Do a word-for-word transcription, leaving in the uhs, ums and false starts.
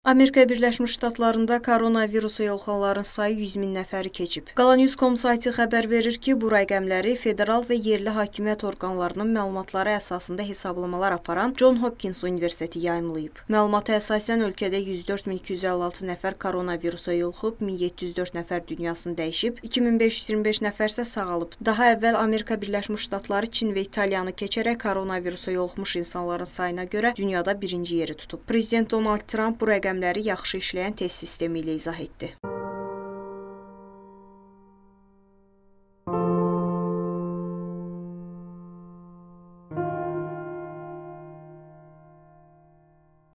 Amerika Birləşmiş Ştatlarında koronavirusa yoluxanların sayı yüz min nəfəri keçib. Qalanews nöqtə com sayti xəbər verir ki, bu rəqəmləri federal və yerli hakimiyyət orqanlarının məlumatları əsasında hesablamalar aparan John Hopkins Universiteti yayımlayıb. Məlumata əsasən ölkədə yüz dörd min iki yüz əlli altı nəfər koronavirusa yoluxub, min yeddi yüz dörd nəfər dünyasını dəyişib, iki min beş yüz iyirmi beş nəfər isə sağalıb. Daha əvvəl Amerika Birləşmiş Ştatları Çin və İtaliyanı keçərək koronavirusa yoluxmuş insanların sayına görə dünyada birinci yeri tutub. Prezident Donald Trump bu rəqəmləri yaxşı işləyən test sistemi ilə izah etdi.